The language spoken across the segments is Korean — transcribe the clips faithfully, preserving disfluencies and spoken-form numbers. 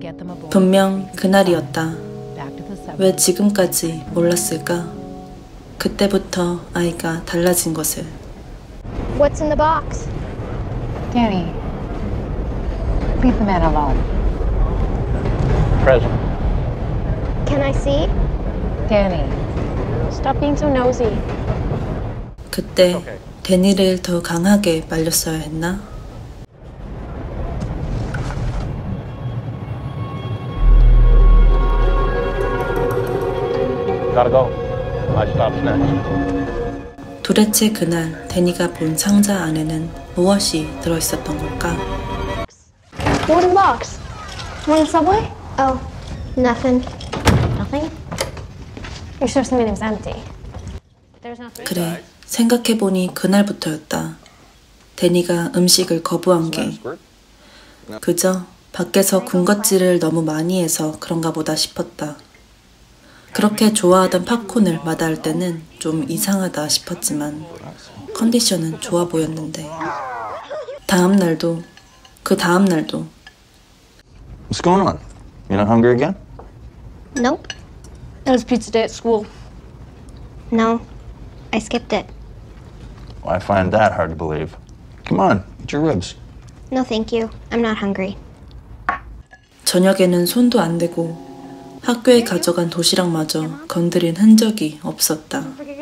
분명 그날이었다. 왜 지금까지 몰랐을까? 그때부터 아이가 달라진 것을. What's in the box? Danny, leave the man alone. Present. Can I see? Danny. Stop being so nosy. 그때 데니를 더 강하게 말렸어야 했나? Gotta go. My stop's next. 도대체 그날 데니가 본 상자 안에는 무엇이 들어있었던 걸까? What in the box? Want a Subway? Oh, nothing. Nothing? You sure something was empty? There's nothing. 그래, 생각해보니 그날부터였다. 데니가 음식을 거부한 게 그저 밖에서 군것질을 너무 많이 해서 그런가 보다 싶었다. 그렇게 좋아하던 팝콘을 마다할 때는 좀 이상하다 싶었지만 컨디션은 좋아 보였는데 다음 날도 그 다음 날도 What's going on? You not hungry again? Nope. It was pizza day at school. No, I skipped it. Well, I find that hard to believe. Come on, eat your ribs. No, thank you. I'm not hungry. 저녁에는 손도 안 대고 학교에 가져간 도시락마저 건드린 흔적이 없었다.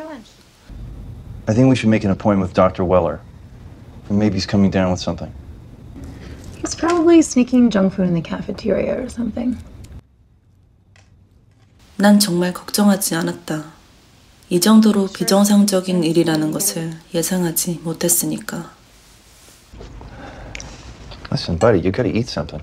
I think we should make an appointment with Doctor Weller. Maybe he's coming down with something. He's probably sneaking junk food in the cafeteria or something. 난 정말 걱정하지 않았다. 이 정도로 비정상적인 일이라는 것을 예상하지 못했으니까. Listen, buddy, you gotta eat something.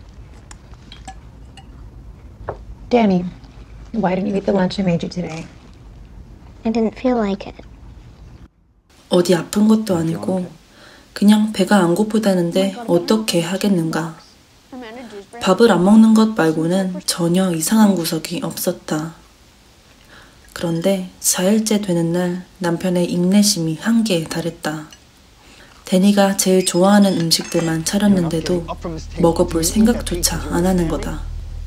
Danny, why didn't you eat the lunch I made you today? I didn't feel like it. 어디 아픈 것도 아니고 그냥 배가 안 고프다는데 어떻게 하겠는가. 밥을 안 먹는 것 말고는 전혀 이상한 구석이 없었다. 그런데 사 일째 되는 날 남편의 인내심이 한계에 달했다. 데니가 제일 좋아하는 음식들만 차렸는데도 먹어볼 생각조차 안 하는 거다.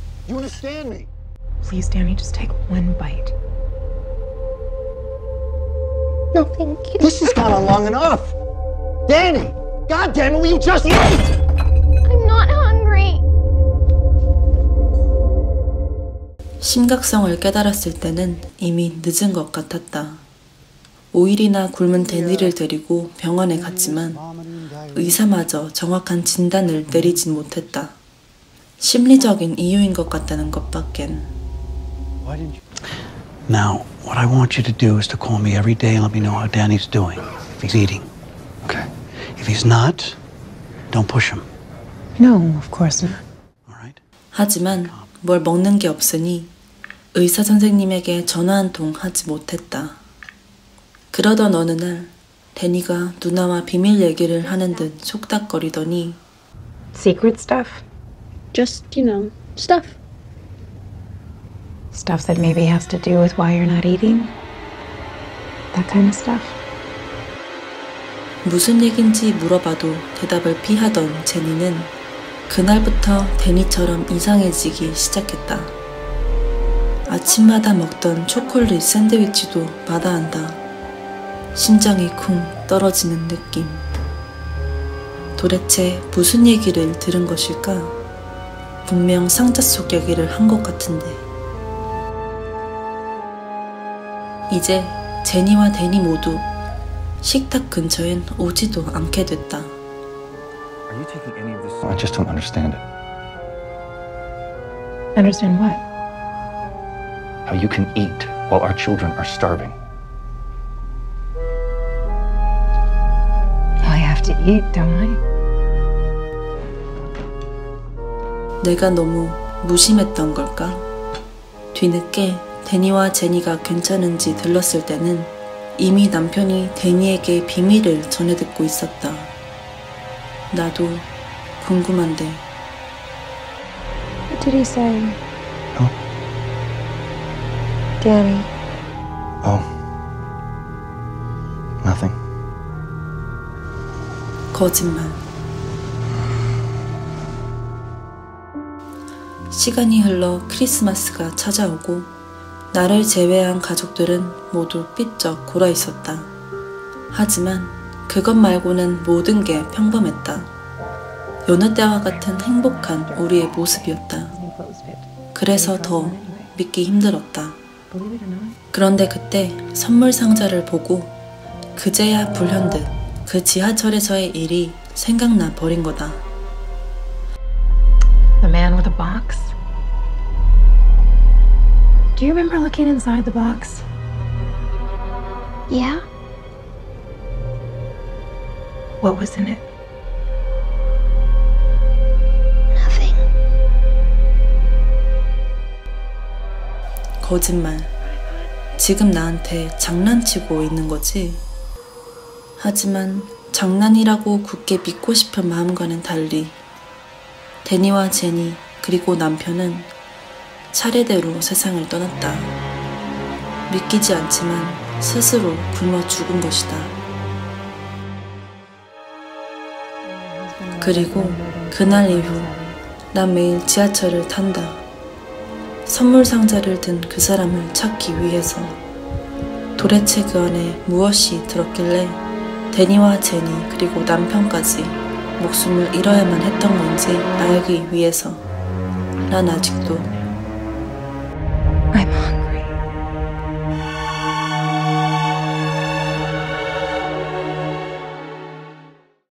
Please, Danny, just take one bite. No, thank you. This has gone on long enough. Danny, God damn it, will you just eat? I'm not hungry. 심각성을 깨달았을 때는 이미 늦은 것 같았다. 오 일이나 굶은 데니를 데리고 병원에 갔지만 의사마저 정확한 진단을 내리진 못했다. 심리적인 이유인 것 같다는 것밖엔. Now, what I want you to do is to call me every day and let me know how Danny's doing, if he's eating. Okay. If he's not, don't push him. No, of course not. All right? 하지만 뭘 먹는 게 없으니 의사 선생님에게 전화 한 통 하지 못했다. 그러던 어느 날 데니가 누나와 비밀 얘기를 하는 듯 속닥거리더니 Secret stuff? Just, you know, stuff. Stuff that maybe has to do with why you're not eating? That kind of stuff? 무슨 얘긴지 물어봐도 대답을 피하던 제니는 그날부터 데니처럼 이상해지기 시작했다. 아침마다 먹던 초콜릿 샌드위치도 마다한다. 심장이 쿵 떨어지는 느낌. 도대체 무슨 얘기를 들은 것일까? 분명 상자 속 얘기를 한 것 같은데. 이제 제니와 데니 모두 식탁 근처엔 오지도 않게 됐다. Are you taking any of this? I just don't understand it. Understand what? How you can eat while our children are starving. I have to eat, don't I? 내가 너무 무심했던 걸까? 뒤늦게 데니와 제니가 괜찮은지 들렀을 때는 이미 남편이 데니에게 비밀을 전해 듣고 있었다. 나도 궁금한데. What did he say? Oh. Danny. Oh. Nothing. 거짓말. 시간이 흘러 크리스마스가 찾아오고 나를 제외한 가족들은 모두 삐쩍 골아 있었다. 하지만 그것 말고는 모든 게 평범했다. 여느 때와 같은 행복한 우리의 모습이었다. 그래서 더 믿기 힘들었다. 그런데 그때 선물 상자를 보고 그제야 불현듯 그 지하철에서의 일이 생각나 버린 거다. The man with the box? Do you remember looking inside the box? Yeah? What was in it? Nothing. 거짓말. 지금 나한테 장난치고 있는 거지? 하지만 장난이라고 굳게 믿고 싶은 마음과는 달리 데니와 제니 그리고 남편은 차례대로 세상을 떠났다. 믿기지 않지만 스스로 굶어 죽은 것이다. 그리고 그날 이후 난 매일 지하철을 탄다. 선물 상자를 든 그 사람을 찾기 위해서. 도대체 그 안에 무엇이 들었길래 데니와 제니 그리고 남편까지 목숨을 잃어야만 했던 건지 알기 위해서 난 아직도